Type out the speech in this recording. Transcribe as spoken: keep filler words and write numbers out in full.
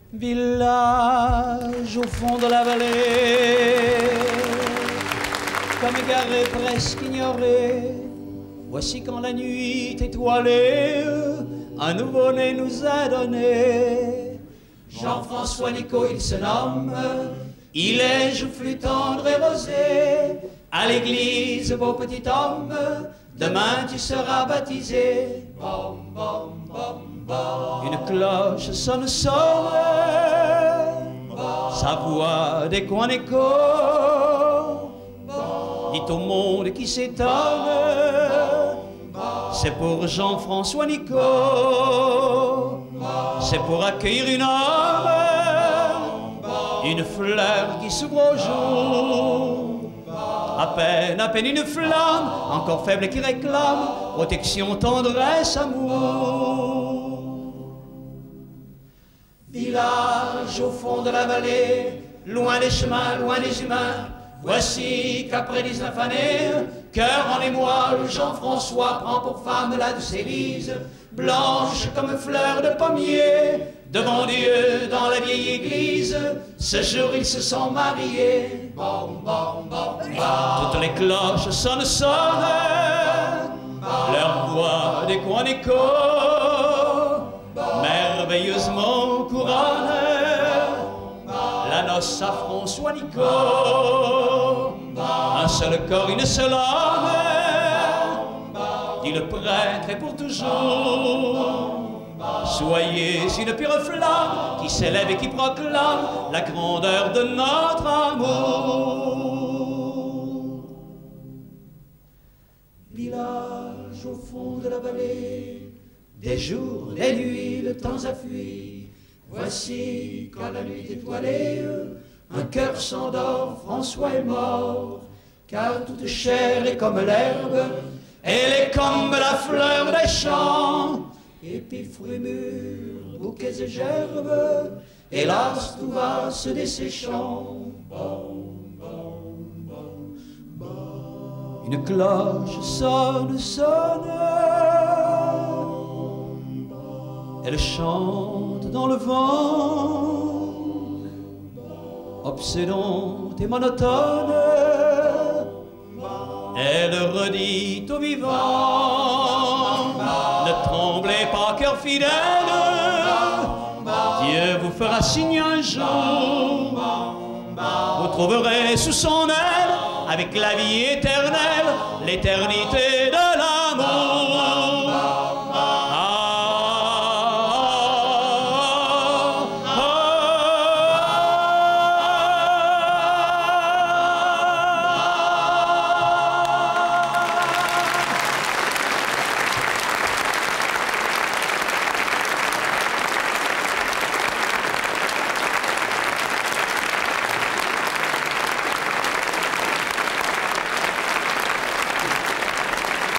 Village au fond de la vallée, comme égaré, presque ignoré, voici quand la nuit étoilée un nouveau-né nous a donné. Jean-François Nicot, il se nomme, il est joufflu tendre et rosé. À l'église, beau petit homme, demain tu seras baptisé. Bom, bom, bom, bom. Une cloche sonne, sonne, sa voix des coins d'écho dit au monde qui s'étonne, c'est pour Jean-François Nicot, c'est pour accueillir une âme, une fleur qui s'ouvre au jour. À peine, à peine une flamme, encore faible et qui réclame protection, tendresse, amour. Village au fond de la vallée, loin des chemins, loin des humains, voici qu'après dix-neuf années, cœur en émoi, Jean-François prend pour femme la douce Élise, blanche comme fleur de pommier, devant Dieu dans la vieille église. Ce jour ils se sont mariés. Bom, bom, bom, bom. Toutes les cloches sonnent, sonnent, leur voix des coins d'écho, merveilleusement couronne la noce à François Nicot. Un seul corps, une seule âme, dit le prêtre, et pour toujours. Soyez une pure flamme qui s'élève et qui proclame la grandeur de notre amour. Village au fond de la vallée, des jours, des nuits, le temps a fui. Voici quand la nuit étoilée, un cœur s'endort, François est mort. Car toute chair est comme l'herbe, elle est comme la fleur des champs. Épis, fruits mûrs, bouquets et gerbes, hélas tout va se desséchant. Bon, bon, bon, bon. Une cloche sonne, sonne, elle chante dans le vent, obsédante et monotone, elle redit aux vivants: ne tremblez pas, cœur fidèle, Dieu vous fera signe un jour. Vous trouverez sous son aile, avec la vie éternelle, l'éternité